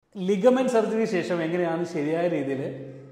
Ligament surgery ശേഷം എങ്ങനെയാണ് ശരിയായ രീതിയിൽ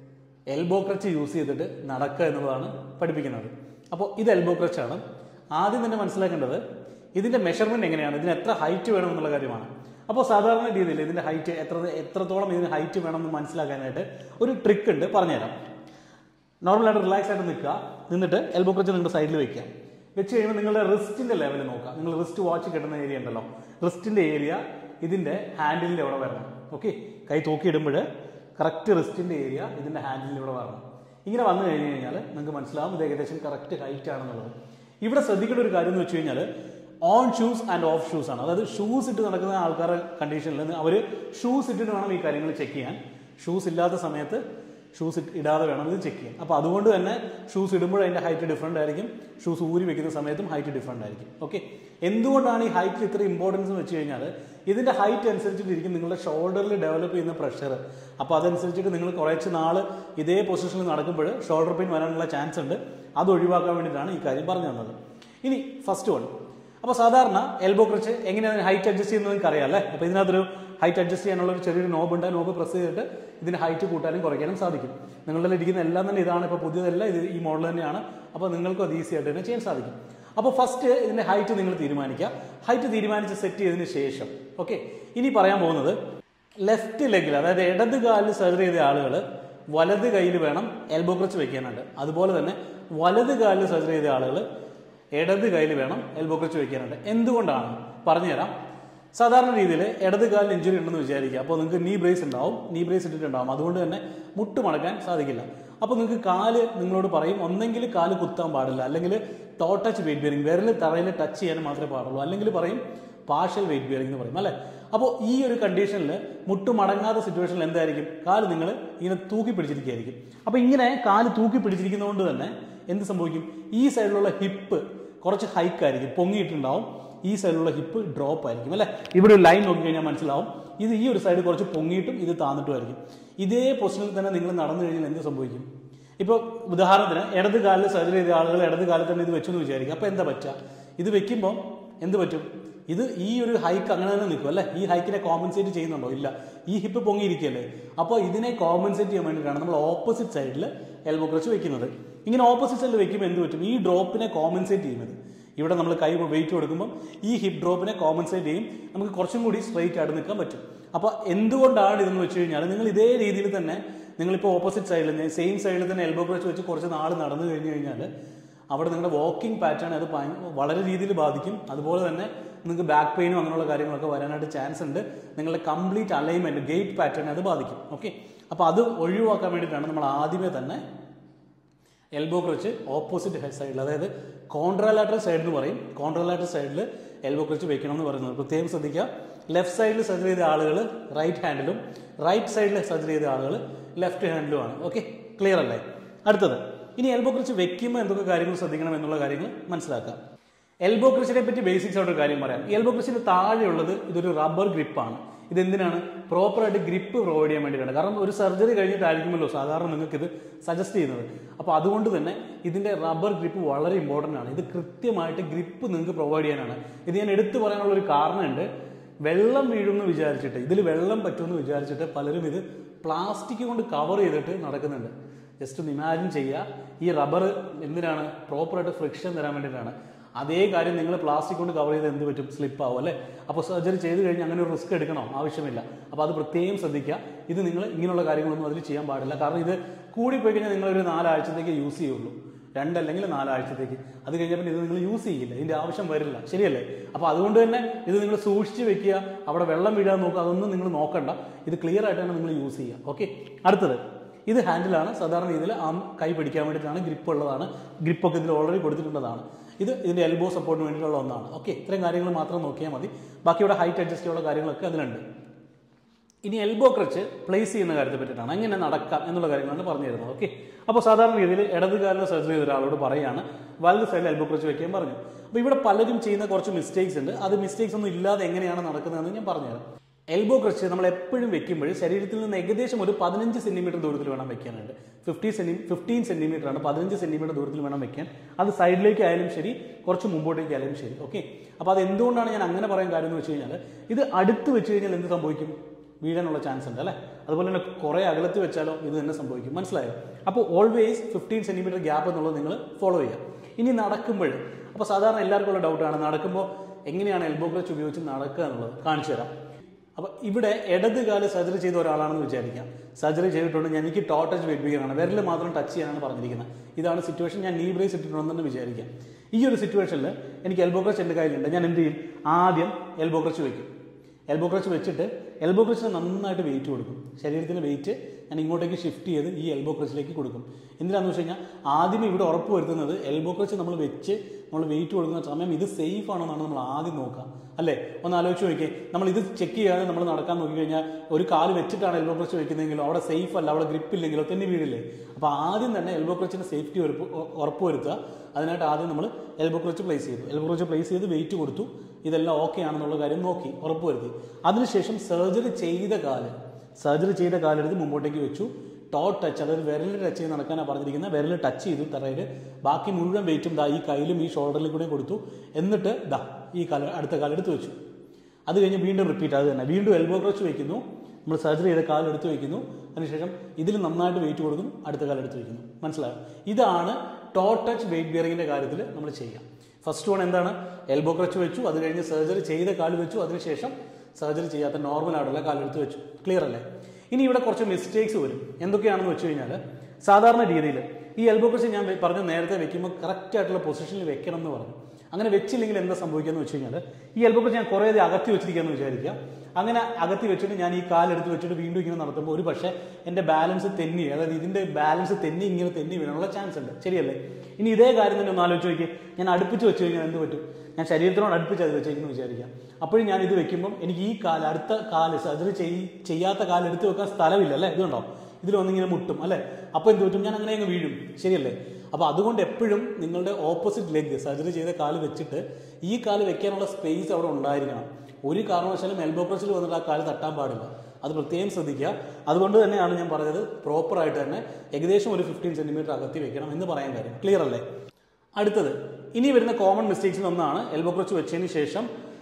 എൽബോ ക്രച്ച് യൂസ് ചെയ്തിട്ട് നടക്കുക എന്നുള്ളതാണ് പഠിപ്പിക്കുന്നത്. അപ്പോൾ ഇത് എൽബോ ക്രച്ചാണ്. ആദ്യം തന്നെ മനസ്സിലാക്കേണ്ടത് ഇതിൻ്റെ മെഷർമെൻറ്റ് എങ്ങനെയാണ്, ഇതിന് എത്ര ഹൈറ്റ് വേണം എന്നുള്ള കാര്യമാണ്. അപ്പോൾ സാധാരണ രീതിയിൽ ഇതിൻ്റെ ഹൈറ്റ് എത്രത്തോളം ഇതിന് ഹൈറ്റ് വേണമെന്ന് മനസ്സിലാക്കാനായിട്ട് ഒരു ട്രിക്ക് ഉണ്ട്, പറഞ്ഞുതരാം. നോർമലായിട്ട് റിലാക്സ് ആയിട്ട് നിൽക്കുക, നിന്നിട്ട് എൽബോ ക്രച്ച് നിങ്ങളുടെ സൈഡിൽ വെക്കുക. വെച്ച് കഴിയുമ്പോൾ നിങ്ങളുടെ റിസ്റ്റിൻ്റെ ലെവൽ നോക്കുക. നിങ്ങൾ റിസ്റ്റ് വാച്ച് കിട്ടുന്ന ഏരിയ ഉണ്ടല്ലോ, റിസ്റ്റിൻ്റെ ഏരിയ ഇതിൻ്റെ ഹാൻഡിലിൻ്റെ അവിടെ വരണം. ഓക്കെ, കൈ തൂക്കിയിടുമ്പോൾ കറക്റ്റ് റിസ്റ്റിൻ്റെ ഏരിയ ഇതിൻ്റെ ഹാൻഡിലിൻ്റെ ഇവിടെ വരണം. ഇങ്ങനെ വന്നു കഴിഞ്ഞ് കഴിഞ്ഞാൽ നിങ്ങൾക്ക് മനസ്സിലാവും ഇത് ഏകദേശം കറക്റ്റ് ഹൈറ്റ് ആണെന്നുള്ളത്. ഇവിടെ ശ്രദ്ധിക്കേണ്ട ഒരു കാര്യം എന്ന് വെച്ച് കഴിഞ്ഞാൽ on shoes and off shoes ആണ്. അതായത് ഷൂസ് ഇട്ട് നടക്കുന്ന ആൾക്കാരുടെ കണ്ടീഷനിൽ അവർ ഷൂസ് ഇട്ടിട്ട് വേണം ഈ കാര്യങ്ങൾ ചെക്ക് ചെയ്യാൻ. ഷൂസ് ഇല്ലാത്ത സമയത്ത് ഷൂസ് ഇടാതെ വേണം ഇത് ചെക്ക് ചെയ്യാൻ. അപ്പോൾ അതുകൊണ്ട് തന്നെ ഷൂസ് ഇടുമ്പോൾ അതിൻ്റെ ഹൈറ്റ് ഡിഫറൻ്റ് ആയിരിക്കും, ഷൂസ് ഊരി വെക്കുന്ന സമയത്തും ഹൈറ്റ് ഡിഫറൻ്റ് ആയിരിക്കും. ഓക്കെ, എന്തുകൊണ്ടാണ് ഈ ഹൈറ്റിൽ ഇത്ര ഇമ്പോർട്ടൻസ് എന്ന് വെച്ച് കഴിഞ്ഞാൽ ഇതിൻ്റെ ഹൈറ്റ് അനുസരിച്ചിട്ടിരിക്കും നിങ്ങളുടെ ഷോൾഡറിൽ ഡെവലപ്പ് ചെയ്യുന്ന പ്രഷർ. അപ്പോൾ അതനുസരിച്ചിട്ട് നിങ്ങൾ കുറച്ച് നാൾ ഇതേ പൊസിഷനിൽ നടക്കുമ്പോൾ ഷോൾഡർ പെയിൻ വരാനുള്ള ചാൻസ് ഉണ്ട്. അത് ഒഴിവാക്കാൻ വേണ്ടിയിട്ടാണ് ഈ കാര്യം പറഞ്ഞു തന്നത്. ഇനി ഫസ്റ്റ് വൺ. അപ്പോൾ സാധാരണ എൽബോ ക്രച്ച് എങ്ങനെയാണ് ഹൈറ്റ് അഡ്ജസ്റ്റ് ചെയ്യുന്നത് നിങ്ങൾക്ക് അറിയാം അല്ലേ. അപ്പോൾ ഇതിനകത്തൊരു ഹൈറ്റ് അഡ്ജസ്റ്റ് ചെയ്യാനുള്ള ഒരു ചെറിയൊരു നോബ് ഉണ്ട്. ആ നോബ് പ്രസ് ചെയ്തിട്ട് ഇതിന് ഹൈറ്റ് കൂട്ടാനും കുറയ്ക്കാനും സാധിക്കും. നിങ്ങളുടെ ഇരിക്കുന്ന എല്ലാം തന്നെ ഇതാണ്, ഇപ്പോൾ പുതിയതല്ല, ഇത് ഈ മോഡൽ തന്നെയാണ്. അപ്പോൾ നിങ്ങൾക്കും അത് ഈസി ആയിട്ട് തന്നെ ചെയ്യാൻ സാധിക്കും. അപ്പോൾ ഫസ്റ്റ് ഇതിൻ്റെ ഹൈറ്റ് നിങ്ങൾ തീരുമാനിക്കുക. ഹൈറ്റ് തീരുമാനിച്ച് സെറ്റ് ചെയ്തതിന് ശേഷം ഓക്കെ, ഇനി പറയാൻ പോകുന്നത് ലെഫ്റ്റ് ലെഗിൽ, അതായത് ഇടത് കാലിൽ സർജറി ചെയ്ത ആളുകൾ വലത് കയ്യിൽ വേണം എൽബോ ക്രച്ച് വെക്കാനുണ്ട്. അതുപോലെ തന്നെ വലത് കാലിൽ സർജറി ചെയ്ത ആളുകൾ ഇടത് കയ്യിൽ വേണം എൽബോ ക്രച്ച് വെക്കാനുണ്ട്. എന്തുകൊണ്ടാണ് പറഞ്ഞുതരാം. സാധാരണ രീതിയിൽ ഇടത് കാലിൽ ഇഞ്ചുറി ഉണ്ടെന്ന് വിചാരിക്കുക. അപ്പോൾ നിങ്ങൾക്ക് നീ ബ്രേസ് ഉണ്ടാവും, നീ ബ്രേസ് ഇട്ടിട്ടുണ്ടാവും. അതുകൊണ്ട് തന്നെ മുട്ട് മടക്കാൻ സാധിക്കില്ല. അപ്പോൾ നിങ്ങൾക്ക് കാല് നിങ്ങളോട് പറയും ഒന്നെങ്കിൽ കാല് കുത്താൻ പാടില്ല, അല്ലെങ്കിൽ ടോ ടച്ച് വെയിറ്റ് ബിയറിംഗ്, വിരൽ തറയിൽ ടച്ച് ചെയ്യാൻ മാത്രമേ പാടുള്ളൂ, അല്ലെങ്കിൽ പറയും പാർഷ്യൽ വെയിറ്റ് ബിയറിംഗ് എന്ന് പറയും അല്ലേ. അപ്പോൾ ഈ ഒരു കണ്ടീഷനിൽ മുട്ട് മടങ്ങാത്ത സിറ്റുവേഷനിൽ എന്തായിരിക്കും, കാല് നിങ്ങൾ ഇങ്ങനെ തൂക്കി പിടിച്ചിരിക്കുകയായിരിക്കും. അപ്പോൾ ഇങ്ങനെ കാല് തൂക്കി പിടിച്ചിരിക്കുന്നതുകൊണ്ട് തന്നെ എന്ത് സംഭവിക്കും, ഈ സൈഡിലുള്ള ഹിപ്പ് കുറച്ച് ഹൈക്കായിരിക്കും, പൊങ്ങിയിട്ടുണ്ടാവും. ഈ സൈഡിലുള്ള ഹിപ്പ് ഡ്രോപ്പ് ആയിരിക്കും അല്ലേ. ഇവിടെ ഒരു ലൈൻ നോക്കിക്കഴിഞ്ഞാൽ മനസ്സിലാവും ഇത് ഈ ഒരു സൈഡ് കുറച്ച് പൊങ്ങിയിട്ടും ഇത് താന്നിട്ടും ആയിരിക്കും. ഇതേ പൊസിഷനിൽ തന്നെ നിങ്ങൾ നടന്നു കഴിഞ്ഞാൽ എന്ത് സംഭവിക്കും. ഇപ്പോൾ ഉദാഹരണത്തിന് ഇടത് കാലിൽ സർജറി ചെയ്ത ആളുകൾ ഇടത് കാലിൽ തന്നെ ഇത് വെച്ചു എന്ന് വിചാരിക്കും. അപ്പോൾ എന്താ പറ്റുക, ഇത് വെക്കുമ്പോൾ എന്ത് പറ്റും, ഇത് ഈ ഒരു ഹൈക്ക് അങ്ങനെ തന്നെ നിൽക്കും അല്ലേ. ഈ ഹൈക്കിനെ കോമ്പൻസേറ്റ് ചെയ്യുന്നുണ്ടോ, ഇല്ല, ഈ ഹിപ്പ് പൊങ്ങിയിരിക്കുകയല്ലേ. അപ്പോൾ ഇതിനെ കോമ്പൻസേറ്റ് ചെയ്യാൻ വേണ്ടിയിട്ടാണ് നമ്മൾ ഓപ്പോസിറ്റ് സൈഡിൽ എൽബോ ക്രച്ച് വെക്കുന്നത്. ഇങ്ങനെ ഓപ്പോസിറ്റ് സൈഡിൽ വെക്കുമ്പോൾ എന്ത് പറ്റും, ഈ ഡ്രോപ്പിനെ കോമ്പൻസേറ്റ് ചെയ്യുന്നത്. ഇവിടെ നമ്മൾ കൈ വെയിറ്റ് കൊടുക്കുമ്പോൾ ഈ ഹിപ്പ് ഡ്രോപ്പിനെ കോമ്പൻസേറ്റ് ചെയ്യും, നമുക്ക് കുറച്ചും കൂടി സ്ട്രെയിറ്റ് ആയിട്ട് നിൽക്കാൻ പറ്റും. അപ്പോൾ എന്തുകൊണ്ടാണ് ഇതെന്ന് വെച്ച് കഴിഞ്ഞാൽ നിങ്ങൾ ഇതേ രീതിയിൽ തന്നെ നിങ്ങളിപ്പോൾ ഓപ്പോസിറ്റ് സൈഡിൽ സെയിം സൈഡിൽ തന്നെ എൽബോ ക്രച്ച് വെച്ച് കുറച്ച് നാൾ നടന്നു കഴിഞ്ഞ് കഴിഞ്ഞാൽ അവിടെ നിങ്ങളുടെ വാക്കിംഗ് പാറ്റേൺ അത് വളരെ രീതിയിൽ ബാധിക്കും. അതുപോലെ തന്നെ നിങ്ങൾക്ക് ബാക്ക് പെയിനും അങ്ങനെയുള്ള കാര്യങ്ങളൊക്കെ വരാനായിട്ട് ചാൻസ് ഉണ്ട്. നിങ്ങളുടെ കംപ്ലീറ്റ് അലൈൻമെൻറ്റ് ഗെയിറ്റ് പാറ്റേൺ അത് ബാധിക്കും. ഓക്കെ, അപ്പോൾ അത് ഒഴിവാക്കാൻ വേണ്ടിയിട്ടാണ് നമ്മൾ ആദ്യമേ തന്നെ എൽബോ ക്രച്ച് ഓപ്പോസിറ്റ് സൈഡിൽ, അതായത് കോൺട്രാലാറ്ററൽ സൈഡ് എന്ന് പറയും, കോൺട്രാലാറ്ററൽ സൈഡിൽ എൽബോ ക്രച്ച് വെക്കണം എന്ന് പറയുന്നത് പ്രത്യേകം ശ്രദ്ധിക്കുക. ലെഫ്റ്റ് സൈഡിൽ സർജറി ചെയ്ത ആളുകൾ റൈറ്റ് ഹാൻഡിലും, റൈറ്റ് സൈഡിൽ സർജറി ചെയ്ത ആളുകൾ ലെഫ്റ്റ് ഹാൻഡിലുമാണ്. ഓക്കെ, ക്ലിയർ അല്ലേ. അടുത്തത്, ഇനി എൽബോ ക്രച്ച് വെക്കുമ്പോൾ എന്തൊക്കെ കാര്യങ്ങൾ ശ്രദ്ധിക്കണം എന്നുള്ള കാര്യങ്ങൾ മനസ്സിലാക്കാം. എൽബോ ക്രച്ചിനെ പറ്റി ബേസിക്സ് ആയിട്ട് ഒരു കാര്യം പറയാം. ഈ എൽബോ ക്രച്ചിന് താഴെയുള്ളത് ഇതൊരു റബ്ബർ ഗ്രിപ്പാണ്. ഇതെന്തിനാണ്, പ്രോപ്പറായിട്ട് ഗ്രിപ്പ് പ്രൊവൈഡ് ചെയ്യാൻ വേണ്ടിയിട്ടാണ്. കാരണം ഒരു സർജറി കഴിഞ്ഞിട്ടായിരിക്കുമല്ലോ സാധാരണ നിങ്ങൾക്ക് ഇത് സജസ്റ്റ് ചെയ്യുന്നത്. അപ്പോൾ അതുകൊണ്ട് തന്നെ ഇതിൻ്റെ റബ്ബർ ഗ്രിപ്പ് വളരെ ഇമ്പോർട്ടൻ്റ് ആണ്. ഇത് കൃത്യമായിട്ട് ഗ്രിപ്പ് നിങ്ങൾക്ക് പ്രൊവൈഡ് ചെയ്യാനാണ്. ഇത് ഞാൻ എടുത്തു പറയാനുള്ളൊരു കാരണമുണ്ട്. വെള്ളം വീഴുമെന്ന് വിചാരിച്ചിട്ട്, ഇതിൽ വെള്ളം പറ്റുമെന്ന് വിചാരിച്ചിട്ട് പലരും ഇത് പ്ലാസ്റ്റിക് കൊണ്ട് കവർ ചെയ്തിട്ട് നടക്കുന്നുണ്ട്. ജസ്റ്റ് ഒന്ന് ഇമാജിൻ ചെയ്യുക, ഈ റബ്ബർ എന്തിനാണ്, പ്രോപ്പറായിട്ട് ഫ്രിക്ഷൻ തരാൻ വേണ്ടിയിട്ടാണ്. അതേ കാര്യം നിങ്ങൾ പ്ലാസ്റ്റിക് കൊണ്ട് കവർ ചെയ്ത് എന്ത് പറ്റും, സ്ലിപ്പ് ആവും അല്ലേ. അപ്പോൾ സർജറി ചെയ്ത് കഴിഞ്ഞാൽ അങ്ങനെ ഒരു റിസ്ക് എടുക്കണോ, ആവശ്യമില്ല. അപ്പോൾ അത് പ്രത്യേകം ശ്രദ്ധിക്കുക. ഇത് നിങ്ങൾ ഇങ്ങനെയുള്ള കാര്യങ്ങളൊന്നും അതിൽ ചെയ്യാൻ പാടില്ല. കാരണം ഇത് കൂടിപ്പോയി കഴിഞ്ഞാൽ നിങ്ങളൊരു 4 ആഴ്ചത്തേക്ക് യൂസ് ചെയ്യുള്ളൂ, 2 അല്ലെങ്കിൽ 4 ആഴ്ചത്തേക്ക്. അത് കഴിഞ്ഞപ്പോൾ ഇത് നിങ്ങൾ യൂസ് ചെയ്യില്ല, ഇതിൻ്റെ ആവശ്യം വരില്ല, ശരിയല്ലേ. അപ്പോൾ അതുകൊണ്ട് തന്നെ ഇത് നിങ്ങൾ സൂക്ഷിച്ച് വെക്കുക. അവിടെ വെള്ളം വീഴാൻ നോക്കുക, അതൊന്നും നിങ്ങൾ നോക്കണ്ട. ഇത് ക്ലിയർ ആയിട്ടാണ് നിങ്ങൾ യൂസ് ചെയ്യുക. ഓക്കെ, അടുത്തത്, ഇത് ഹാൻഡിലാണ്. സാധാരണ ഇതിൽ കൈ പിടിക്കാൻ വേണ്ടിയിട്ടാണ്, ഗ്രിപ്പ് ഉള്ളതാണ്. ഗ്രിപ്പൊക്കെ ഇതിൽ ഓൾറെഡി കൊടുത്തിട്ടുള്ളതാണ്. ഇതിൻ്റെ എൽബോ സപ്പോർട്ടിന് വേണ്ടിയിട്ടുള്ള ഒന്നാണ്. ഓക്കെ, ഇത്രയും കാര്യങ്ങൾ മാത്രം നോക്കിയാൽ മതി. ബാക്കിയുടെ ഹൈറ്റ് അഡ്ജസ്റ്റ് ചെയ്യാനുള്ള കാര്യങ്ങളൊക്കെ അതിലുണ്ട്. ഇനി എൽബോ ക്രച്ച് പ്ലേസ് ചെയ്യുന്ന കാര്യത്തെ പറ്റിയിട്ടാണ്, എങ്ങനെ നടക്കാം എന്നുള്ള കാര്യങ്ങളാണ് പറഞ്ഞു തരുന്നത്. ഓക്കെ, അപ്പോൾ സാധാരണ രീതിയിൽ ഇടത് കാലിൽ സർജറി ചെയ്ത ഒരാളോട് പറയുകയാണ് വലത് സൈഡിൽ എൽബോ ക്രച്ച് വയ്ക്കാൻ പറഞ്ഞു. അപ്പോൾ ഇവിടെ പലരും ചെയ്യുന്ന കുറച്ച് മിസ്റ്റേക്സ് ഉണ്ട്. അത് മിസ്റ്റേക്സ് ഒന്നും ഇല്ലാതെ എങ്ങനെയാണ് നടക്കുന്നതെന്ന് ഞാൻ പറഞ്ഞുതരാം. എൽബോ ക്രച്ച് നമ്മൾ എപ്പോഴും വെക്കുമ്പോൾ ശരീരത്തിൽ നിന്ന് ഏകദേശം ഒരു 15 സെന്റിമീറ്റർ ദൂരത്തിൽ വേണം വെക്കാനുണ്ട്. 15 സെന്റിമീറ്റർ ആണ്, 15 സെന്റിമീറ്റർ ദൂരത്തിൽ വേണം വെക്കാൻ. അത് സൈഡിലേക്ക് ആയാലും ശരി, കുറച്ച് മുമ്പോട്ടേക്ക് ആയാലും ശരി. ഓക്കെ, അപ്പോൾ അത് എന്തുകൊണ്ടാണ് ഞാൻ അങ്ങനെ പറയാൻ കാര്യം എന്ന് വെച്ച് കഴിഞ്ഞാൽ, ഇത് അടുത്ത് വെച്ച് കഴിഞ്ഞാൽ എന്ത് സംഭവിക്കും, വീഴാനുള്ള ചാൻസ് ഉണ്ട് അല്ലേ. അതുപോലെ തന്നെ കുറേ അകലത്ത് വെച്ചാലോ ഇത് തന്നെ സംഭവിക്കും. മനസ്സിലായോ? അപ്പോൾ ഓൾവേസ് 15 സെൻറ്റിമീറ്റർ ഗ്യാപ്പ് എന്നുള്ളത് നിങ്ങൾ ഫോളോ ചെയ്യുക. ഇനി നടക്കുമ്പോൾ, അപ്പോൾ സാധാരണ എല്ലാവർക്കും ഉള്ള ഡൗട്ടാണ്, നടക്കുമ്പോൾ എങ്ങനെയാണ് എൽബോ ക്ലച്ച് ഉപയോഗിച്ച് നടക്കുക എന്നുള്ളത് കാണിച്ചു തരാം. അപ്പോൾ ഇവിടെ ഇടത് കാല് സർജറി ചെയ്ത ഒരാളാണെന്ന് വിചാരിക്കാം. സർജറി ചെയ്തിട്ടുണ്ട്, ഞാൻ എനിക്ക് ടോ ടച്ച് വെയിറ്റ് ബിഗറാണ്, വിരൽ മാത്രം ടച്ച് ചെയ്യാനാണ് പറഞ്ഞിരിക്കുന്നത്. ഇതാണ് സിറ്റുവേഷൻ. ഞാൻ നീ ബ്രേസ് ഇട്ടിട്ടുണ്ടെന്ന് വിചാരിക്കാം. ഈ ഒരു സിറ്റുവേഷനിൽ എനിക്ക് എൽബോ ക്ലച്ച് എൻ്റെ കയ്യിലുണ്ട്. ഞാൻ എന്ത് ചെയ്യും? ആദ്യം എൽബോ ക്ലച്ച് വയ്ക്കും. എൽബോ ക്ലച്ച് വെച്ചിട്ട് എൽബോ ക്ലച്ചിന് നന്നായിട്ട് വെയിറ്റ് കൊടുക്കും. ശരീരത്തിൻ്റെ വെയിറ്റ് ഞാൻ ഇങ്ങോട്ടേക്ക് ഷിഫ്റ്റ് ചെയ്ത് ഈ എൽബോ ക്ലച്ചിലേക്ക് കൊടുക്കും. എന്തിനാണെന്ന് വെച്ച് കഴിഞ്ഞാൽ ആദ്യം ഇവിടെ ഉറപ്പ് വരുത്തുന്നത് എൽബോ ക്ലച്ച് നമ്മൾ വെച്ച് നമ്മൾ വെയിറ്റ് കൊടുക്കുന്ന സമയം ഇത് സേഫ് ആണോ എന്നാണ് നമ്മൾ ആദ്യം നോക്കുക, അല്ലേ? ഒന്ന് ആലോചിച്ച് നോക്കിയേ. നമ്മൾ ഇത് ചെക്ക് ചെയ്യാതെ നമ്മൾ നടക്കാൻ നോക്കിക്കഴിഞ്ഞാൽ ഒരു കാല് വെച്ചിട്ടാണ് എൽബോ ക്ലച്ച് വെക്കുന്നതെങ്കിലോ അവിടെ സേഫ് അല്ല, അവിടെ ഗ്രിപ്പ് ഇല്ലെങ്കിലോ തെന്നി വീഴില്ലേ? അപ്പോൾ ആദ്യം തന്നെ എൽബോ ക്ലച്ചിന് സേഫ്റ്റി ഉറപ്പ് വരുത്തുക. അതിനായിട്ട് ആദ്യം നമ്മൾ എൽബോ ക്ലച്ച് പ്ലേസ് ചെയ്തു. എൽബോ ക്ലച്ച് പ്ലേസ് ചെയ്ത് വെയിറ്റ് കൊടുത്തു. ഇതെല്ലാം ഓക്കെ ആണെന്നുള്ള കാര്യം നോക്കി ഉറപ്പ് വരുത്തി. അതിനുശേഷം സർജറി ചെയ്ത കാലെടുത്ത് മുമ്പോട്ടേക്ക് വെച്ചു. ടോ ടച്ച്, അതായത് വിരൽ ടച്ച് ചെയ്ത് നടക്കാനാണ് പറഞ്ഞിരിക്കുന്നത്. വിരൽ ടച്ച് ചെയ്തു തറയിൽ. ബാക്കി മുഴുവൻ വെയിറ്റും ഈ കയ്യിലും ഈ ഷോൾഡറിലും കൂടെ കൊടുത്തു. എന്നിട്ട് ഈ അടുത്ത കാലെടുത്ത് വെച്ചു. അത് കഴിഞ്ഞ് വീണ്ടും റിപ്പീറ്റ് അത് തന്നെ. വീണ്ടും എൽബോ ക്ലച്ച് വയ്ക്കുന്നു. നമ്മൾ സർജറി ചെയ്ത കാലെടുത്ത് വയ്ക്കുന്നു. അതിനുശേഷം ഇതിൽ നന്നായിട്ട് വെയിറ്റ് കൊടുക്കുന്നു. അടുത്ത കാലെടുത്ത് വയ്ക്കുന്നു. മനസ്സിലായോ? ഇതാണ് ടോ ടച്ച് വെയിറ്റ് ബിയറിങ്ങിൻ്റെ കാര്യത്തിൽ നമ്മൾ ചെയ്യുക. ഫസ്റ്റ് വൺ എന്താണ്? എൽബോ ക്ലച്ച് വെച്ചു. അത് കഴിഞ്ഞ് സർജറി ചെയ്ത കാല് വെച്ചു. അതിനുശേഷം സർജറി ചെയ്യാത്ത നോർമൽ ആയിട്ടുള്ള കാലെടുത്ത് വെച്ചു. ക്ലിയർ അല്ലേ? ഇനി ഇവിടെ കുറച്ച് മിസ്റ്റേക്സ് വരും. എന്തൊക്കെയാണെന്ന് വെച്ച് കഴിഞ്ഞാൽ, സാധാരണ രീതിയിൽ ഈ എൽബോ ക്ലച്ച് ഞാൻ പറഞ്ഞു നേരത്തെ വെക്കുമ്പോൾ കറക്റ്റ് ആയിട്ടുള്ള പൊസിഷനിൽ വെക്കണം എന്ന് പറഞ്ഞു. അങ്ങനെ വെച്ചില്ലെങ്കിൽ എന്താ സംഭവിക്കുകയെന്ന് വെച്ച് കഴിഞ്ഞാൽ, ഈ എൽബോ ക്ലച്ച് ഞാൻ കുറേ അകത്തി വെച്ചിരിക്കുകയെന്ന് വിചാരിക്കുക. അങ്ങനെ അകത്തി വെച്ചിട്ട് ഞാൻ ഈ കാലെടുത്ത് വെച്ചിട്ട് വീണ്ടും ഇങ്ങനെ നടത്തുമ്പോൾ ഒരു പക്ഷേ എൻ്റെ ബാലൻസ് തെന്നി, അതായത് ഇതിൻ്റെ ബാലൻസ് ഇങ്ങനെ തെന്നി വീഴാനുള്ള ചാൻസ് ഉണ്ട്. ശരിയല്ലേ? ഇനി ഇതേ കാര്യം തന്നെ ഒന്ന് ആലോചിച്ച് നോക്കി. ഞാൻ അടുപ്പിച്ച് വെച്ച് കഴിഞ്ഞാൽ എന്ത് പറ്റും? ഞാൻ ശരീരത്തിനോട് അടുപ്പിച്ച് അത് വെച്ചേക്കെന്ന് വിചാരിക്കാം. അപ്പോഴും ഞാൻ ഇത് വെക്കുമ്പം എനിക്ക് ഈ അടുത്ത കാല് സർജറി ചെയ്യാത്ത കാല് എടുത്ത് വെക്കാൻ സ്ഥലമില്ല, അല്ലേ? ഇതുണ്ടോ? ഇതിൽ വന്നിങ്ങനെ മുട്ടും, അല്ലേ? അപ്പോൾ എന്ത് പറ്റും? ഞാൻ അങ്ങനെ അങ്ങ് വീഴും. ശരിയല്ലേ? അപ്പോൾ അതുകൊണ്ട് എപ്പോഴും നിങ്ങളുടെ ഓപ്പോസിറ്റ് ലെഗ് സർജറി ചെയ്ത കാല് വെച്ചിട്ട് ഈ കാല് വെക്കാനുള്ള സ്പേസ് അവിടെ ഉണ്ടായിരിക്കണം. ഒരു കാരണവശാലും എൽബോ ക്ലച്ചിൽ വന്നിട്ട് ആ കാല് തട്ടാൻ പാടില്ല. അത് പ്രത്യേകം ശ്രദ്ധിക്കുക. അതുകൊണ്ട് തന്നെയാണ് ഞാൻ പറഞ്ഞത് പ്രോപ്പറായിട്ട് തന്നെ ഏകദേശം ഒരു 15 സെൻറ്റിമീറ്റർ അകത്തി വെക്കണം എന്ന് പറയാൻ കാര്യം. ക്ലിയർ അല്ലേ? അടുത്തത് ഇനി വരുന്ന കോമൺ മിസ്റ്റേക്സിൽ ഒന്നാണ് എൽബോ ക്ലച്ച് വെച്ചതിന് ശേഷം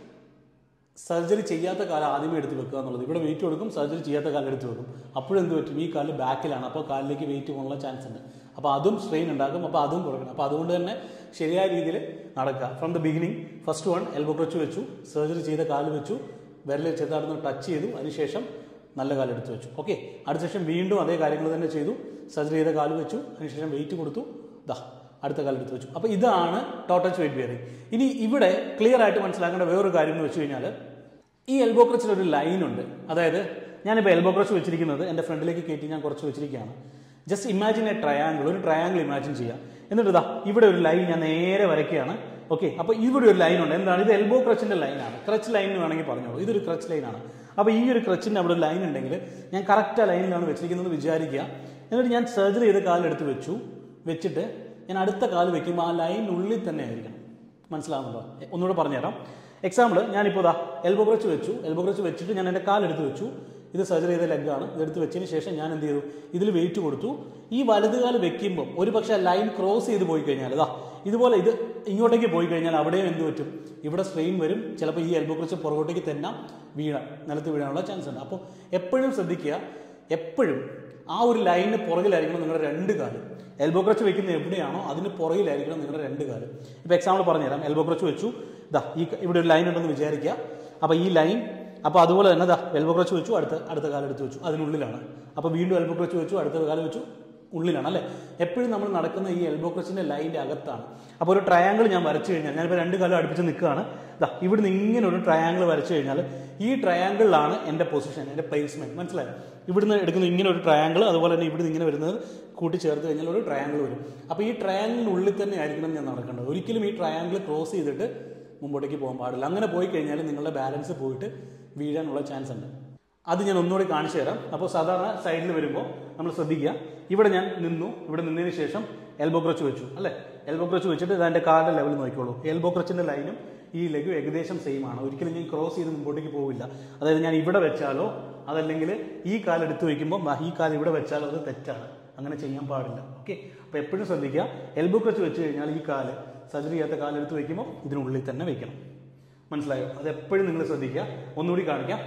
സർജറി ചെയ്യാത്ത കാലം ആദ്യമേ എടുത്ത് വെക്കുക എന്നുള്ളത്. ഇവിടെ വെയിറ്റ് കൊടുക്കും, സർജറി ചെയ്യാത്ത കാലം എടുത്ത് വെക്കും. അപ്പോഴെന്ത് പറ്റും? ഈ കാല് ബാക്കിലാണ്. അപ്പോൾ കാലിലേക്ക് വെയിറ്റ് പോകാനുള്ള ചാൻസ് ഉണ്ട്. അപ്പോൾ അതും സ്ട്രെയിൻ ഉണ്ടാക്കും. അപ്പോൾ അതും കുറയ്ക്കണം. അപ്പോൾ അതുകൊണ്ട് തന്നെ ശരിയായ രീതിയിൽ നടക്കുക. From the beginning first one elbow clutch വെച്ചു, സർജറി ചെയ്ത കാല് വെച്ചു, വിരൽ ചെറുതാടുന്ന് ടച്ച് ചെയ്തു, അതിനുശേഷം നല്ല കാലെടുത്ത് വെച്ചു. ഓക്കെ, അടുത്ത ശേഷം വീണ്ടും അതേ കാര്യങ്ങൾ തന്നെ ചെയ്തു. സർജറി ചെയ്ത കാല് വെച്ചു, അതിനുശേഷം വെയിറ്റ് കൊടുത്തു, അടുത്ത കാലെടുത്ത് വെച്ചു. അപ്പോൾ ഇതാണ് ടോ ടച്ച് വെയിറ്റ് ബിയറിംഗ്. ഇനി ഇവിടെ ക്ലിയർ ആയിട്ട് മനസ്സിലാക്കേണ്ട വേറൊരു കാര്യം എന്ന് വെച്ച് കഴിഞ്ഞാൽ, ഈ എൽബോ ക്ലച്ചിൽ ഒരു ലൈൻ ഉണ്ട്. അതായത് ഞാനിപ്പോൾ എൽബോ ക്ലച്ച് വെച്ചിരിക്കുന്നത് എൻ്റെ ഫ്രണ്ടിലേക്ക് കയറ്റി ഞാൻ കുറച്ച് വെച്ചിരിക്കുകയാണ്. ജസ്റ്റ് ഇമാജിൻ എ ട്രയാങ്കിൾ, ഒരു ട്രയാങ്കിൾ ഇമാജിൻ ചെയ്യാം. എന്നിട്ട് ഇവിടെ ഒരു ലൈൻ ഞാൻ നേരെ വരയ്ക്കുകയാണ്. ഓക്കെ, അപ്പോൾ ഇവിടെ ഒരു ലൈൻ ഉണ്ട്. എന്താണ് ഇത്? എൽബോ ക്ലച്ചിൻ്റെ ലൈനാണ്. ക്രച്ച് ലൈൻ എന്ന് വേണമെങ്കിൽ പറഞ്ഞോളൂ. ഇതൊരു ക്രച്ച് ലൈനാണ്. അപ്പോൾ ഈ ഒരു ക്രച്ചിൻ്റെ അവിടെ ലൈൻ ഉണ്ടെങ്കിൽ ഞാൻ കറക്റ്റ് ആ ലൈനിലാണ് വെച്ചിരിക്കുന്നത് വിചാരിക്കുക. എന്നിട്ട് ഞാൻ സർജറി ചെയ്ത കാലെടുത്ത് വെച്ചിട്ട് ഞാൻ അടുത്ത കാല് വെക്കുമ്പോൾ ആ ലൈനുള്ളിൽ തന്നെ ആയിരിക്കണം. മനസ്സിലാവുന്നുണ്ടോ? ഒന്നുകൂടെ പറഞ്ഞുതരാം. എക്സാമ്പിൾ, ഞാനിപ്പോൾ എൽബോ ക്ലച്ച് വെച്ചു. എൽബോ ക്ലച്ച് വെച്ചിട്ട് ഞാൻ എൻ്റെ കാലെടുത്ത് വെച്ചു. ഇത് സർജറി ചെയ്ത ലെഗാണ്. ഇതെടുത്ത് വെച്ചതിന് ശേഷം ഞാൻ എന്ത് ചെയ്തു? ഇതിൽ വെയിറ്റ് കൊടുത്തു. ഈ വലത് കാല് വെക്കുമ്പോൾ ഒരു പക്ഷേ ആ ലൈൻ ക്രോസ് ചെയ്ത് പോയി കഴിഞ്ഞാൽ ഇതുപോലെ ഇത് ഇങ്ങോട്ടേക്ക് പോയി കഴിഞ്ഞാൽ അവിടെയും എന്ത് പറ്റും? ഇവിടെ സ്ട്രെയിൻ വരും. ചിലപ്പോൾ ഈ എൽബോ ക്ലച്ച് പുറകോട്ടേക്ക് തന്നെ നിലത്ത് വീഴാനുള്ള ചാൻസ് ഉണ്ട്. അപ്പോൾ എപ്പോഴും ശ്രദ്ധിക്കുക, എപ്പോഴും ആ ഒരു ലൈനിന് പുറകിലായിരിക്കണം നിങ്ങളുടെ രണ്ട് കാല്. എൽബോ ക്ലച്ച് വെക്കുന്നത് എവിടെയാണോ അതിന് പുറകിലായിരിക്കണം നിങ്ങളുടെ രണ്ട് കാല്. ഇപ്പോൾ എക്സാമ്പിൾ പറഞ്ഞുതരാം. എൽബോ ക്ലച്ച് വെച്ചു, ഇവിടെ ഒരു ലൈൻ ഉണ്ടെന്ന് വിചാരിക്കുക. അപ്പോൾ ഈ ലൈൻ, അപ്പോൾ അതുപോലെ തന്നെ എൽബോ ക്ലച്ച് വെച്ചു, അടുത്ത കാലെടുത്ത് വെച്ചു, അതിനുള്ളിലാണ്. അപ്പോൾ വീണ്ടും എൽബോ ക്ലച്ച് വെച്ചു, അടുത്ത കാല് വെച്ചു, ഉള്ളിലാണ്, അല്ലേ? എപ്പോഴും നമ്മൾ നടക്കുന്ന ഈ എൽബോ ക്ലച്ചിൻ്റെ ലൈൻ്റെ അകത്താണ്. അപ്പോൾ ഒരു ട്രയാങ്കിൾ ഞാൻ വരച്ചു കഴിഞ്ഞാൽ, ഞാനിപ്പോൾ രണ്ട് കാലം അടുപ്പിച്ച് നിൽക്കുകയാണ്. ഇവിടുന്ന് ഇങ്ങനെ ഒരു ട്രയാങ്കിൾ വരച്ചു കഴിഞ്ഞാൽ ഈ ട്രയാങ്കിളിലാണ് എൻ്റെ പൊസിഷൻ, എൻ്റെ പ്ലേസ്മെൻറ്റ്. മനസ്സിലായോ? ഇവിടുന്ന് എടുക്കുന്ന ഇങ്ങനെ ഒരു ട്രയാങ്കിൾ, അതുപോലെ തന്നെ ഇവിടുന്ന് ഇങ്ങനെ വരുന്നത് കൂട്ടി ചേർത്ത് കഴിഞ്ഞാൽ ഒരു ട്രയാങ്കിൾ വരും. അപ്പോൾ ഈ ട്രയാങ്കിളിനുള്ളിൽ തന്നെ ആയിരിക്കണം ഞാൻ നടക്കേണ്ടത്. ഒരിക്കലും ഈ ട്രയാങ്കിൾ ക്രോസ് ചെയ്തിട്ട് മുമ്പോട്ടേക്ക് പോകാൻ പാടില്ല. അങ്ങനെ പോയി കഴിഞ്ഞാൽ നിങ്ങളുടെ ബാലൻസ് പോയിട്ട് വീഴാനുള്ള ചാൻസ് ഉണ്ട്. അത് ഞാൻ ഒന്നുകൂടി കാണിച്ചു തരാം. അപ്പോൾ സാധാരണ സൈഡിൽ വരുമ്പോൾ നമ്മൾ ശ്രദ്ധിക്കുക. ഇവിടെ ഞാൻ നിന്നു. ഇവിടെ നിന്നതിന് ശേഷം എൽബോ ക്ലച്ച് വെച്ചു, അല്ലേ? എൽബോ ക്ലച്ച് വെച്ചിട്ട് ഇതെൻ്റെ കാലിൻ്റെ ലെവൽ നോക്കിക്കോളൂ. എൽബോ ക്ലച്ചിൻ്റെ ലൈനും ഈ ലെഗും ഏകദേശം സെയിം ആണ്. ഒരിക്കലും ഞാൻ ക്രോസ് ചെയ്ത് മുമ്പോട്ടേക്ക് പോവില്ല. അതായത് ഞാൻ ഇവിടെ വെച്ചാലോ അതല്ലെങ്കിൽ ഈ കാലെടുത്ത് വയ്ക്കുമ്പോൾ ഈ കാല് ഇവിടെ വെച്ചാലോ അത് തെറ്റാണ്. അങ്ങനെ ചെയ്യാൻ പാടില്ല. ഓക്കെ, അപ്പോൾ എപ്പോഴും ശ്രദ്ധിക്കുക. എൽബോ ക്ലച്ച് വെച്ച് കഴിഞ്ഞാൽ ഈ കാല് സർജറി ചെയ്യാത്ത കാലെടുത്ത് വയ്ക്കുമ്പോൾ ഇതിനുള്ളിൽ തന്നെ വെക്കണം. മനസ്സിലായോ? അത് എപ്പോഴും നിങ്ങൾ ശ്രദ്ധിക്കുക. ഒന്നുകൂടി കാണിക്കാം.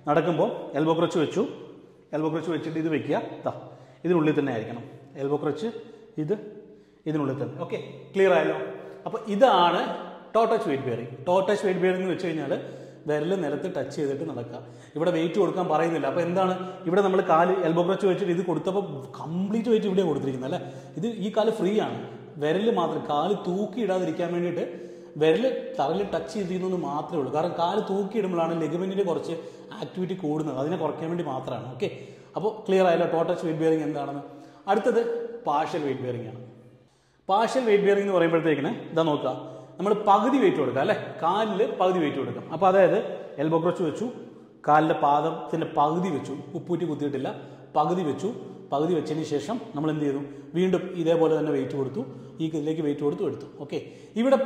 നടക്കുമ്പോൾ എൽബോ ക്രച്ച് വെച്ചു, എൽബോ ക്രച്ച് വെച്ചിട്ട് ഇത് വെക്കുക, ഇതിനുള്ളിൽ തന്നെ ആയിരിക്കണം എൽബോ ക്രച്ച്, ഇതിനുള്ളിൽ തന്നെ. ഓക്കെ, ക്ലിയർ ആയല്ലോ. അപ്പോൾ ഇതാണ് toe touch weight bearing. Toe touch weight bearing എന്ന് വെച്ച് കഴിഞ്ഞാൽ വിരൽ നിലത്ത് ടച്ച് ചെയ്തിട്ട് നടക്കുക. ഇവിടെ വെയിറ്റ് കൊടുക്കാൻ പറയുന്നില്ല. അപ്പോൾ എന്താണ്, ഇവിടെ നമ്മൾ കാല് എൽബോ ക്രച്ച് വെച്ചിട്ട് ഇത് കൊടുത്തപ്പോൾ കംപ്ലീറ്റ് വെയിറ്റ് ഇവിടെ കൊടുത്തിരിക്കുന്നത് അല്ലേ. ഈ കാല് ഫ്രീ ആണ്, വിരൽ മാത്രം, കാല് തൂക്കി ഇടാതിരിക്കാൻ വേണ്ടിയിട്ട് വിരൽ തറയിൽ ടച്ച് ചെയ്തിരുന്നത് മാത്രമേ ഉള്ളൂ. കാരണം കാല് തൂക്കി ഇടുമ്പോഴാണ് ലെഗമെന്റിന്റെ കുറച്ച് ആക്ടിവിറ്റി കൂടുന്നത്, അതിനെ കുറയ്ക്കാൻ വേണ്ടി മാത്രമാണ്. ഓക്കെ, അപ്പോൾ ക്ലിയർ ആയല്ലോ ടോ ടച്ച് വെയിറ്റ് ബെയറിംഗ് എന്താണെന്ന്. അടുത്തത് പാർഷ്യൽ വെയിറ്റ് ബെയറിംഗ് ആണ്. പാർഷ്യൽ വെയിറ്റ് ബെയറിംഗ് എന്ന് പറയുമ്പോഴത്തേക്കിന് ഇതാ നോക്കുക, നമ്മൾ പകുതി വെയിറ്റ് കൊടുക്കുക അല്ലേ, കാലിൽ പകുതി വെയിറ്റ് കൊടുക്കാം. അപ്പോൾ അതായത് എൽബോ ക്രച്ച് വെച്ചു, കാലിൻ്റെ പാദത്തിൻ്റെ പകുതി വെച്ചു, ഉപ്പൂറ്റി കുത്തിയിട്ടില്ല, പകുതി വെച്ചു. പകുതി വെച്ചതിന് ശേഷം നമ്മൾ എന്ത് ചെയ്തു, വീണ്ടും ഇതേപോലെ തന്നെ വെയിറ്റ് കൊടുത്തു, ഇതിലേക്ക് വെയിറ്റ് കൊടുത്തു എടുത്തു. ഓക്കെ, ഇവിടെ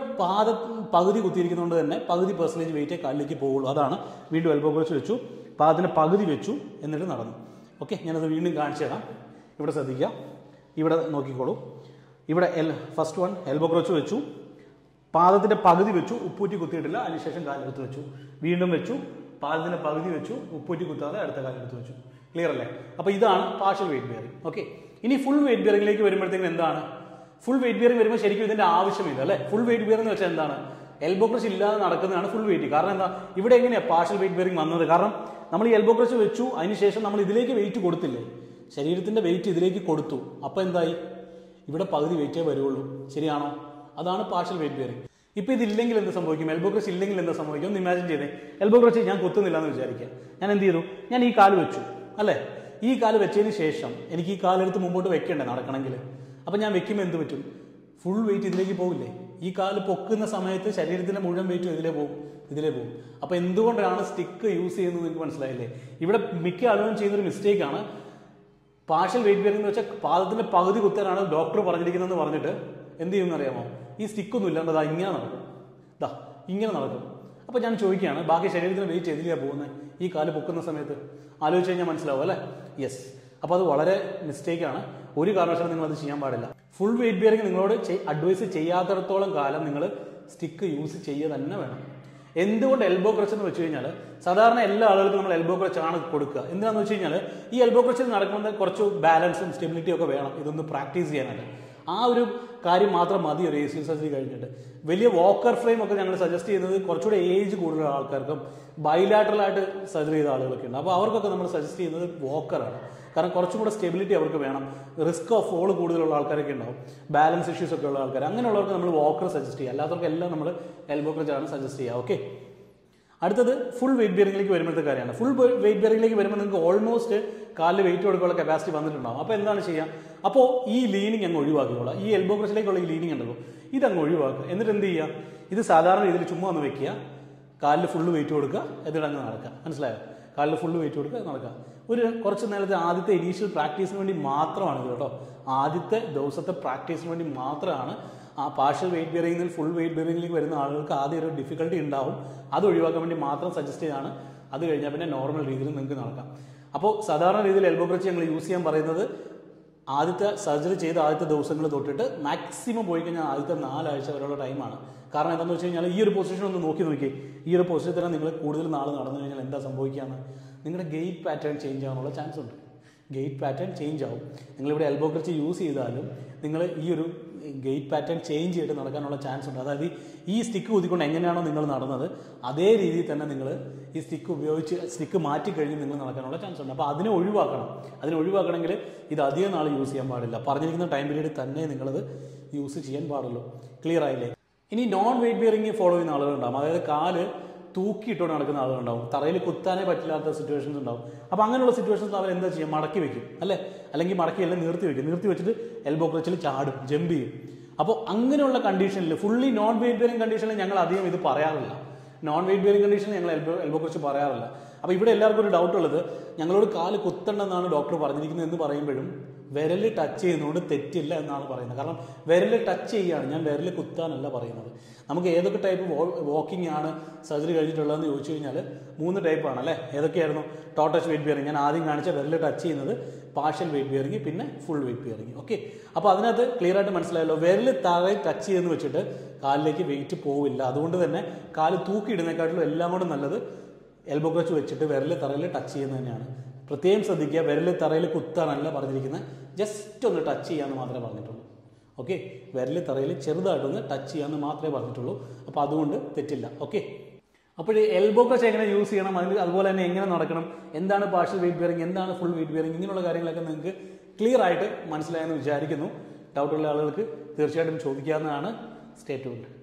പകുതി കുത്തിയിരിക്കുന്നതുകൊണ്ട് തന്നെ പകുതി % വെയിറ്റേ കാലിലേക്ക് പോകുള്ളൂ. അതാണ് വീണ്ടും എൽബോ ക്രച്ച് വെച്ചു, പാദത്തിൻ്റെ പകുതി വെച്ചു, എന്നിട്ട് നടന്നു. ഓക്കെ, ഞാനത് വീണ്ടും കാണിച്ചു തരാം. ഇവിടെ ശ്രദ്ധിക്കുക, ഇവിടെ നോക്കിക്കോളൂ. ഇവിടെ ഫസ്റ്റ് വൺ എൽബോ ക്രച്ച് വെച്ചു, പാദത്തിൻ്റെ പകുതി വെച്ചു, ഉപ്പൂറ്റി കുത്തിയിട്ടില്ല, അതിനുശേഷം കാലെടുത്ത് വെച്ചു, വീണ്ടും വെച്ചു, പാദത്തിൻ്റെ പകുതി വെച്ചു, ഉപ്പൂറ്റി കുത്താതെ അടുത്ത കാലെടുത്ത് വെച്ചു. ക്ലിയർ അല്ലേ? അപ്പോൾ ഇതാണ് പാർഷ്യൽ വെയിറ്റ് ബെയറിംഗ്. ഓക്കെ, ഇനി ഫുൾ വെയിറ്റ് ബെയറിംഗിലേക്ക് വരുമ്പോഴത്തേക്കും എന്താണ്, ഫുൾ വെയിറ്റ് ബെയറിംഗ് വരുമ്പോൾ ശരിക്കും ഇതിന്റെ ആവശ്യമില്ല അല്ലേ. ഫുൾ വെയിറ്റ് ബെയറിംഗ് എന്ന് വെച്ചാൽ എന്താണ്, എൽബോ ക്രച്ച് ഇല്ലാതെ നടക്കുന്നതാണ് ഫുൾ വെയിറ്റ്. കാരണം എന്താ, ഇവിടെ എങ്ങനെയാണ് പാർഷ്യൽ വെയിറ്റ് ബെയറിംഗ് വന്നത്, കാരണം നമ്മൾ ഈ എൽബോ ക്രച്ച് വെച്ചു, അതിനുശേഷം നമ്മൾ ഇതിലേക്ക് വെയിറ്റ് കൊടുത്തില്ലേ, ശരീരത്തിന്റെ വെയിറ്റ് ഇതിലേക്ക് കൊടുത്തു. അപ്പോൾ എന്തായി, ഇവിടെ പകുതി വെയിറ്റേ വരുള്ളൂ. ശരിയാണോ? അതാണ് പാർഷ്യൽ വെയിറ്റ് ബെയറിംഗ്. ഇപ്പം ഇതില്ലെങ്കിൽ എന്ത് സംഭവിക്കും, എൽബോ ക്രച്ച് ഇല്ലെങ്കിൽ എന്താ സംഭവിക്കും ഒന്ന് ഇമാജിൻ ചെയ്തേ. എൽബോ ക്രച്ച് ഞാൻ കുത്തുന്നില്ല എന്ന് വിചാരിക്കുക, ഞാൻ എന്ത് ചെയ്തു, ഞാൻ ഈ കാല് വെച്ചു അല്ലേ, ഈ കാല് വെച്ചതിന് ശേഷം എനിക്ക് ഈ കാലെടുത്ത് മുമ്പോട്ട് വെക്കണ്ടേ നടക്കണമെങ്കിൽ. അപ്പം ഞാൻ വെക്കുമ്പോൾ എന്ത് പറ്റും, ഫുൾ വെയിറ്റ് ഇതിലേക്ക് പോകില്ലേ. ഈ കാല് പൊക്കുന്ന സമയത്ത് ശരീരത്തിന്റെ മുഴുവൻ വെയിറ്റും ഇതിലേ പോകും. അപ്പോൾ എന്തുകൊണ്ടാണ് സ്റ്റിക്ക് യൂസ് ചെയ്യുന്നത് നിങ്ങൾക്ക് മനസ്സിലായില്ലേ. ഇവിടെ മിക്ക ആളുകളും ചെയ്യുന്നൊരു മിസ്റ്റേക്കാണ്, പാർഷ്യൽ വെയിറ്റ് ബെയറിംഗ് എന്ന് വെച്ചാൽ പാദത്തിന്റെ പകുതി കുത്താനാണ് ഡോക്ടർ പറഞ്ഞിരിക്കുന്നതെന്ന് പറഞ്ഞിട്ട് എന്ത് ചെയ്യുമെന്ന് അറിയാമോ, ഈ സ്റ്റിക്കൊന്നും ഇല്ലാണ്ട് ഇങ്ങനെ നടക്കും. അപ്പോൾ ഞാൻ ചോദിക്കുകയാണ്, ബാക്കി ശരീരത്തിന് വെയിറ്റ് എതിലെയാണ് പോകുന്നത്, ഈ കാല് പൊക്കുന്ന സമയത്ത് ആലോചിച്ച് കഴിഞ്ഞാൽ മനസ്സിലാവും അല്ലേ. യെസ്, അപ്പോൾ അത് വളരെ മിസ്റ്റേക്കാണ്. ഒരു കാരണവശാലും നിങ്ങൾ അത് ചെയ്യാൻ പാടില്ല. ഫുൾ വെയിറ്റ് ബെയറിംഗ് നിങ്ങളോട് അഡ്വൈസ് ചെയ്യാത്തിടത്തോളം കാലം നിങ്ങൾ സ്റ്റിക്ക് യൂസ് ചെയ്യുക തന്നെ വേണം. എന്തുകൊണ്ട് എൽബോ ക്രച്ച് എന്ന് വെച്ച് കഴിഞ്ഞാൽ, സാധാരണ എല്ലാ ആളുകൾക്കും നമ്മൾ എൽബോ ക്രച്ച് ആണ് കൊടുക്കുക. എന്തിനാന്ന് വെച്ച് കഴിഞ്ഞാൽ, ഈ എൽബോ ക്രച്ചിൽ നടക്കുമ്പോൾ കുറച്ച് ബാലൻസും സ്റ്റെബിലിറ്റിയും ഒക്കെ വേണം ഇതൊന്ന് പ്രാക്ടീസ് ചെയ്യാനായിട്ട്. ആ ഒരു കാര്യം മാത്രം മതി ഒരു ACL സർജറി കഴിഞ്ഞിട്ട്. വലിയ വാക്കർ ഫ്രെയിം ഒക്കെ ഞങ്ങൾ സജസ്റ്റ് ചെയ്യുന്നത് കുറച്ചുകൂടെ ഏജ് കൂടുതലുള്ള ആൾക്കാർക്കും ബൈലാറ്ററലായിട്ട് സർജറി ചെയ്ത ആളുകളൊക്കെ ഉണ്ട്. അപ്പോൾ അവർക്കൊക്കെ നമ്മൾ സജസ്റ്റ് ചെയ്യുന്നത് വാക്കറാണ്. കാരണം കുറച്ചും കൂടെ സ്റ്റെബിലിറ്റി അവർക്ക് വേണം, റിസ്ക് ഓഫ് ഫോൾ കൂടുതലുള്ള ആൾക്കാരൊക്കെ ഉണ്ടാവും, ബാലൻസ് ഇഷ്യൂസ് ഒക്കെ ഉള്ള ആൾക്കാർ, അങ്ങനെയുള്ളവർക്ക് നമ്മൾ വാക്കർ സജസ്റ്റ് ചെയ്യുക, അല്ലാത്തവർക്ക് എല്ലാം നമ്മൾ എൽബോ ക്രച്ചാണ് സജസ്റ്റ് ചെയ്യുക. ഓക്കെ, അടുത്തത് ഫുൾ വെയിറ്റ് ബെയറിംഗിലേക്ക് വരുമ്പോഴത്തെ കാര്യമാണ്. ഫുൾ വെയിറ്റ് ബെയറിംഗിലേക്ക് വരുമ്പോൾ നിങ്ങൾക്ക് ഓൾമോസ്റ്റ് കാലിൽ വെയിറ്റ് കൊടുക്കാനുള്ള കപ്പാസിറ്റി വന്നിട്ടുണ്ടാവും. അപ്പോൾ എന്താണ് ചെയ്യുക, അപ്പോൾ ഈ ലീനിങ് അങ്ങ് ഒഴിവാക്കിക്കോളാം. ഈ എൽബോ ക്രച്ചിലേക്കുള്ള ഈ ലീനിങ് ഉണ്ടല്ലോ, ഇതങ്ങ് ഒഴിവാക്കുക. എന്നിട്ട് എന്ത് ചെയ്യുക, ഇത് സാധാരണ രീതിയിൽ ചുമ്മാ ഒന്ന് വെക്കുക, കാലിൽ ഫുള്ള് വെയിറ്റ് കൊടുക്കുക, എന്നിട്ടങ്ങ് നടക്കുക. മനസ്സിലായോ? കാലിൽ ഫുള്ള് വെയിറ്റ് കൊടുക്കുക, നടക്കുക. ഒരു കുറച്ച് നേരത്തെ ആദ്യത്തെ ഇനീഷ്യൽ പ്രാക്ടീസിന് വേണ്ടി മാത്രമാണ് ഇത് കേട്ടോ. ആദ്യത്തെ ദിവസത്തെ പ്രാക്ടീസിന് വേണ്ടി മാത്രമാണ്. ആ പാർഷ്യൽ വെയിറ്റ് ബെയറിംഗിൽ ഫുൾ വെയിറ്റ് ബെയറിംഗിലേക്ക് വരുന്ന ആളുകൾക്ക് ആദ്യം ഒരു ഡിഫിക്കൽട്ടി ഉണ്ടാവും, അത് ഒഴിവാക്കാൻ വേണ്ടി മാത്രം സജസ്റ്റ് ചെയ്താണ്. അത് കഴിഞ്ഞാൽ പിന്നെ നോർമൽ രീതിയിൽ നിങ്ങൾക്ക് നടക്കാം. അപ്പോൾ സാധാരണ രീതിയിൽ എൽബോ ക്രച്ച് ഞങ്ങൾ യൂസ് ചെയ്യാൻ പറയുന്നത് ആദ്യത്തെ സർജറി ചെയ്ത ആദ്യത്തെ ദിവസങ്ങൾ തൊട്ടിട്ട് മാക്സിമം പോയി കഴിഞ്ഞാൽ ആദ്യത്തെ 4 ആഴ്ച വരെയുള്ള ടൈമാണ്. കാരണം എന്താണെന്ന് വെച്ച് കഴിഞ്ഞാൽ, ഈ ഒരു പൊസിഷൻ ഒന്ന് നോക്കി ഈ ഒരു പൊസിഷനിൽ തന്നെ നിങ്ങൾ കൂടുതൽ നാൾ നടന്നു കഴിഞ്ഞാൽ എന്താ സംഭവിക്കുകയാണ്, നിങ്ങളുടെ ഗെയ്റ്റ് പാറ്റേൺ ചേഞ്ച് ആവാനുള്ള ചാൻസ് ഉണ്ട്. ഗെയ്റ്റ് പാറ്റേൺ ചേഞ്ച് ആവും. നിങ്ങളിവിടെ എൽബോ ക്രച്ച് യൂസ് ചെയ്താലും നിങ്ങൾ ഈ ഒരു ഗെയ്റ്റ് പാറ്റേൺ ചേഞ്ച് ചെയ്തിട്ട് നടക്കാനുള്ള ചാൻസ് ഉണ്ട്. അതായത് ഈ സ്റ്റിക്ക് കുത്തിക്കൊണ്ട് എങ്ങനെയാണോ നിങ്ങൾ നടന്നത് അതേ രീതിയിൽ തന്നെ നിങ്ങൾ ഈ സ്റ്റിക്ക് മാറ്റിക്കഴിഞ്ഞ് നിങ്ങൾ നടക്കാനുള്ള ചാൻസ് ഉണ്ട്. അപ്പോൾ അതിനെ ഒഴിവാക്കണമെങ്കിൽ ഇത് അധികം നാൾ യൂസ് ചെയ്യാൻ പാടില്ല. പറഞ്ഞിരിക്കുന്ന ടൈം പീരീഡ് തന്നെ നിങ്ങളത് യൂസ് ചെയ്യാൻ പാടുള്ളൂ. ക്ലിയർ ആയില്ലേ? ഇനി നോൺ വെയിറ്റ് ബെയറിംഗ് ഫോളോ ചെയ്യുന്ന ആളുകളുണ്ടാവും. അതായത് കാല് തൂക്കിയിട്ടോണ്ട് നടക്കുന്ന ആളുകളുണ്ടാവും, തറയിൽ കുത്താനേ പറ്റില്ലാത്ത സിറ്റുവേഷൻസ് ഉണ്ടാവും. അപ്പോൾ അങ്ങനെയുള്ള സിറ്റുവേഷൻസ് അവർ എന്താ ചെയ്യുക, മടക്കി വെക്കും അല്ലേ, അല്ലെങ്കിൽ മടക്കി എല്ലാം നിർത്തി വെച്ചിട്ട് എൽബോ ക്രച്ചിൽ ചാടും, ജമ്പ് ചെയ്യും. അപ്പോൾ അങ്ങനെയുള്ള കണ്ടീഷനിൽ ഫുള്ളി നോൺ വെയിറ്റ് ബെയറിംഗ് കണ്ടീഷനിൽ ഞങ്ങൾ അധികം ഇത് പറയാറില്ല. നോൺ വെയിറ്റ് ബെയറിംഗ് കണ്ടീഷനിൽ ഞങ്ങൾ എൽബോ ക്രച്ച് പറയാറില്ല. അപ്പോൾ ഇവിടെ എല്ലാവർക്കും ഒരു ഡൗട്ട് ഉള്ളത്, ഞങ്ങളോട് കാല് കുത്തണ്ടെന്നാണ് ഡോക്ടർ പറഞ്ഞിരിക്കുന്നത് എന്ന് പറയുമ്പോഴും വിരൽ ടച്ച് ചെയ്യുന്നതുകൊണ്ട് തെറ്റില്ല എന്നാണ് പറയുന്നത്. കാരണം വിരൽ ടച്ച് ചെയ്യുകയാണ്, ഞാൻ വിരൽ കുത്താനല്ല പറയുന്നത്. നമുക്ക് ഏതൊക്കെ ടൈപ്പ് വാക്കിംഗ് ആണ് സർജറി കഴിഞ്ഞിട്ടുള്ളതെന്ന് ചോദിച്ചു കഴിഞ്ഞാൽ 3 ടൈപ്പാണ് അല്ലേ. ഏതൊക്കെയായിരുന്നു? ടോ ടച്ച് വെയിറ്റ് ബെയറിംഗ്, ഞാൻ ആദ്യം കാണിച്ച വിരൽ ടച്ച് ചെയ്യുന്നത്, പാർഷ്യൽ വെയിറ്റ് ബെയറിംഗ്, പിന്നെ ഫുൾ വെയിറ്റ് ബെയറിംഗ്. ഓക്കെ, അപ്പോൾ അതിനകത്ത് ക്ലിയർ ആയിട്ട് മനസ്സിലായല്ലോ. വിരൽ താഴെ ടച്ച് ചെയ്യുന്ന വെച്ചിട്ട് കാലിലേക്ക് വെയിറ്റ് പോവില്ല. അതുകൊണ്ട് തന്നെ കാല് തൂക്കിയിടുന്നേക്കാട്ടിലും എല്ലാം കൂടെ നല്ലത് എൽബോ ക്രച്ച് വെച്ചിട്ട് വിരൽ തറയിൽ ടച്ച് ചെയ്യുന്നത് തന്നെയാണ്. പ്രത്യേകം ശ്രദ്ധിക്കുക, വിരൽ തറയിൽ കുത്താനല്ല പറഞ്ഞിരിക്കുന്നത്, ജസ്റ്റ് ഒന്ന് ടച്ച് ചെയ്യാമെന്ന് മാത്രമേ പറഞ്ഞിട്ടുള്ളൂ. ഓക്കെ, വിരൽ തറയിൽ ചെറുതായിട്ടൊന്ന് ടച്ച് ചെയ്യാമെന്ന് മാത്രമേ പറഞ്ഞിട്ടുള്ളൂ. അപ്പോൾ അതുകൊണ്ട് തെറ്റില്ല. ഓക്കെ, അപ്പോൾ ഈ എൽബോ ക്രച്ച് എങ്ങനെ യൂസ് ചെയ്യണം, അതുപോലെ തന്നെ എങ്ങനെ നടക്കണം, എന്താണ് പാർഷ്യൽ വെയിറ്റ് ബെയറിംഗ്, എന്താണ് ഫുൾ വെയിറ്റ് ബെയറിംഗ്, ഇങ്ങനെയുള്ള കാര്യങ്ങളൊക്കെ നിങ്ങൾക്ക് ക്ലിയർ ആയിട്ട് മനസ്സിലായെന്ന് വിചാരിക്കുന്നു. ഡൗട്ടുള്ള ആളുകൾക്ക് തീർച്ചയായിട്ടും ചോദിക്കാവുന്നതാണ്. Stay tuned.